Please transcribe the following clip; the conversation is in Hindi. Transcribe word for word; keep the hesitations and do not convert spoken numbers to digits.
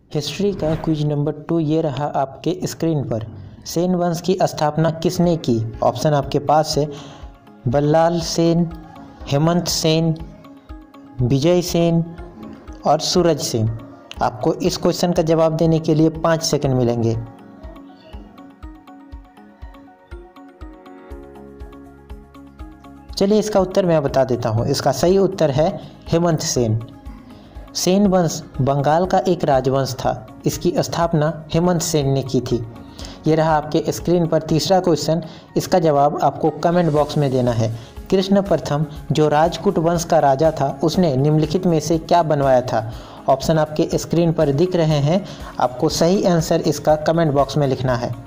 हिस्ट्री का क्विज नंबर टू ये रहा आपके स्क्रीन पर। सेन वंश की स्थापना किसने की? ऑप्शन आपके पास है बल्लाल सेन, हेमंत सेन, विजय सेन और सूरज सेन। आपको इस क्वेश्चन का जवाब देने के लिए पाँच सेकंड मिलेंगे। चलिए इसका उत्तर मैं बता देता हूँ। इसका सही उत्तर है हेमंत सेन। सेन वंश बंगाल का एक राजवंश था। इसकी स्थापना हेमंत सेन ने की थी। ये रहा आपके स्क्रीन पर तीसरा क्वेश्चन। इसका जवाब आपको कमेंट बॉक्स में देना है। कृष्ण प्रथम जो राजपूत वंश का राजा था उसने निम्नलिखित में से क्या बनवाया था? ऑप्शन आपके स्क्रीन पर दिख रहे हैं। आपको सही आंसर इसका कमेंट बॉक्स में लिखना है।